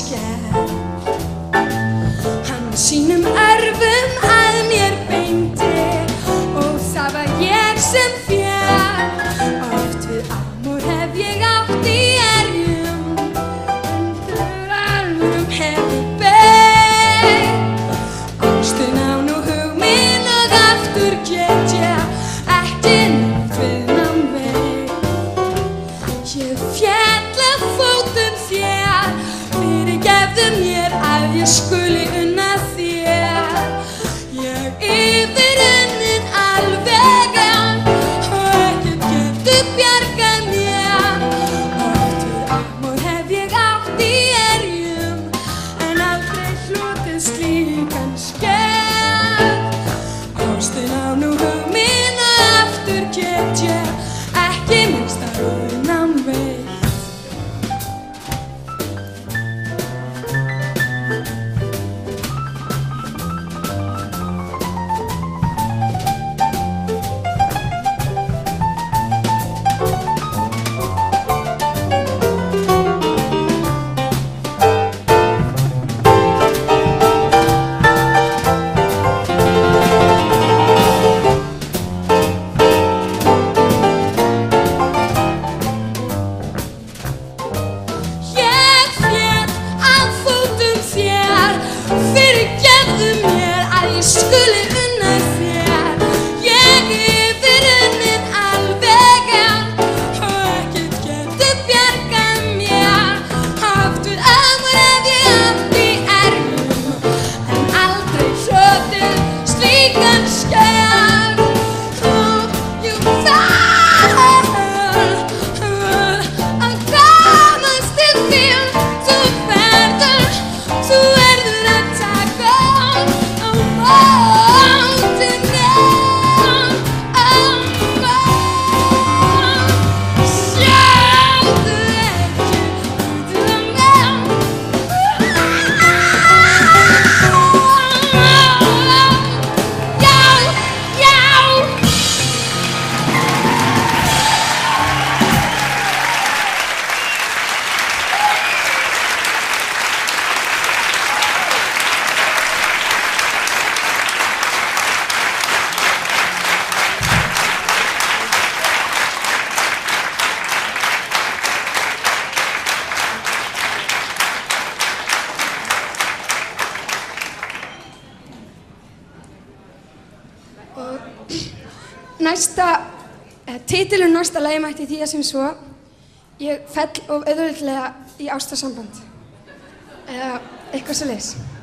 sker. Hann sínum örfum að mér beindi og það var ég sem fékk. Oft við amor hef ég átt í erjum, undir armum hef ég beitt. Ástin á nú hug minn og aftur get ég ekki neitt við nám veit. Ég féll að fótum þér, fyrirgefðu mér að ég skuli unna þér. Ég yfirunnin alveg enn og ekkert getur bjargað mér. Oft við amor hef ég átt í erjum en aldrei hlotið slíkan skell. Ástin á nú hug minn og aftur get ég ekki minnst að unna veit. Titilinn næsta lagi mætti því sem svo: Ég fell of auðveldlega í ástarsamband eða eitthvað svoleiðis.